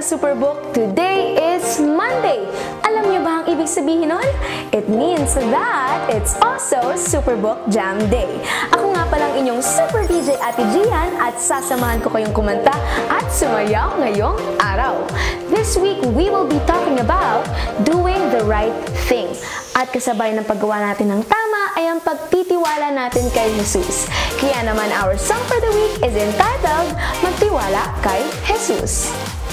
Superbook, today is Monday. Alam niyo ba ang ibig sabihin nun? It means that it's also Superbook Jam Day. Ako nga palang inyong Super DJ Ate Gian at sasamahan ko kayong kumanta at sumayaw ngayong araw. This week, we will be talking about doing the right thing. At kasabay ng paggawa natin ng tama ay ang pagtitiwala natin kay Jesus. Kaya naman our song for the week is entitled Magtiwala kay Jesus.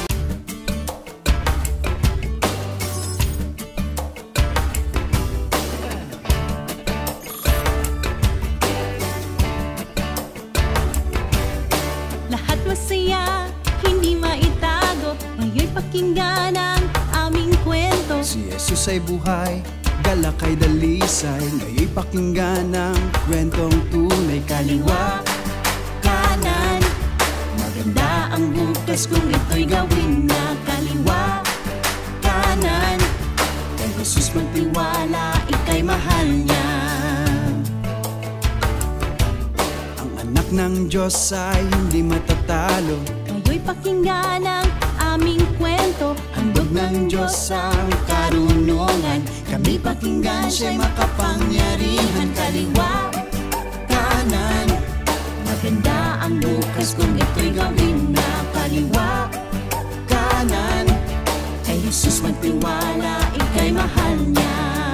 Lahat masaya, hindi maitago, ngayon pakinggan ang aming kwento. Si Jesus ay buhay, galak ay dalisay, ngayon pakinggan ang kwentong tunay. Kaliwa, Kanan, maganda ang bukas kung ito'y gawin na. Kaliwa, kanan, kay Jesus magtiwala, ika'y mahal niya. ang anak ng Diyos ay hindi matatalo. Ngayon pakinggan ang aming kwento. Handog ng Diyos ang karunungan, kami pakinggan siya'y makapangyarihan. Kaliwa, Kanan, maganda ang bukas kung ito'y gawin na. Kaliwa, kanan, kay Jesus magtiwala, ika'y mahal niya.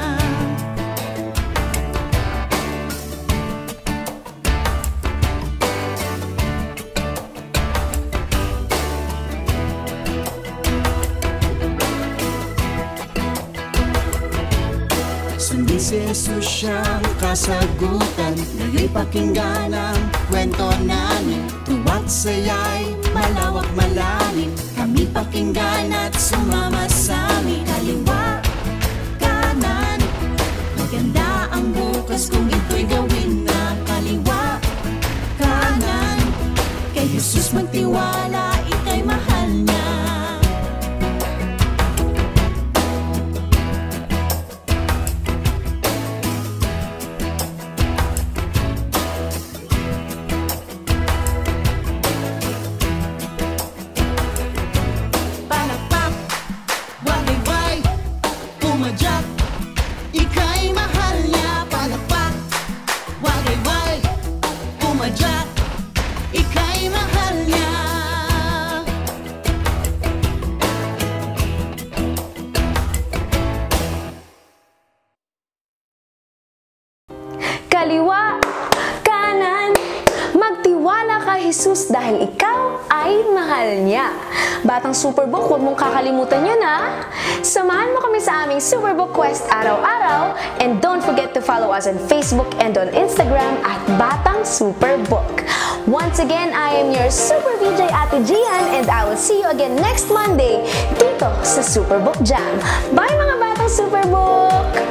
sundin si Jesus siyang kasagutan, ngayon pakinggan ang kwento namin. Tuwa't saya'y malawak malalim, kami pakinggan at sumama sa amin. Kaliwa, kanan, maganda ang bukas kung ito'y gawin na. Kaliwa, kanan, kay Jesus magtiwala, ika'y mahal niya. Palakpak, wagayway, pumadyak, ika'y mahal niya. Palakpak, wagayway, pumadyak, ika'y mahal niya. Kaliwa, kanan, magtiwala kay Jesus dahil ikaw ay mahal niya. Batang Superbook, huwag mong kakalimutan yun ha. Samahan mo kami sa aming Superbook Quest araw-araw and don't forget to follow us on Facebook and on Instagram at Batang Superbook. Once again, I am your Super VJ Ate Gian and I will see you again next Monday dito sa Superbook Jam. Bye mga Batang Superbook!